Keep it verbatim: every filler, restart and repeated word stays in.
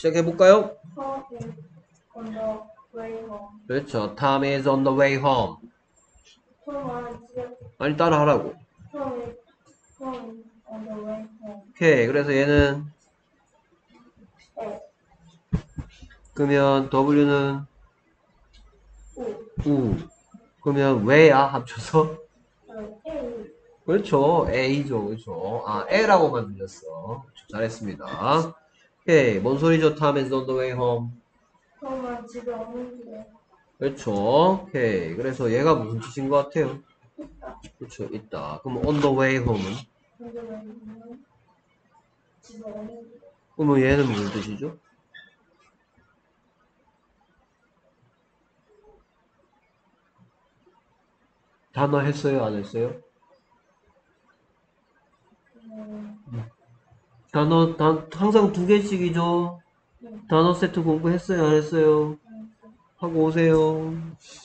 시작해볼까요? Tom is on the way home. 그렇죠. Tom is on the way home. Tom은 지금 아니, 따라하라고. Tom is Tom is on the way home. 오케이. 그래서 얘는, 에, 그러면 W는 우, 우. 그러면 왜야? 합쳐서? 어, A, 그렇죠. A죠. 그렇죠. 아, L라고만 들렸어. 잘했습니다. 오케이. 뭔 소리죠? Tom is on the way home. Tom은 집에 오는 길에 그렇죠. 오케이. 그래서 얘가 무슨 뜻인 것 같아요? 있다. 그렇죠. 있다. 그럼 on the way home은? 근데 왜냐면 집에 오는 길에 그러면 얘는 무슨 뜻이죠? 단어 했어요? 안 했어요? 음, 단어, 단, 항상 두 개씩이죠? 음, 단어 세트 공부했어요? 안 했어요? 음, 하고 오세요.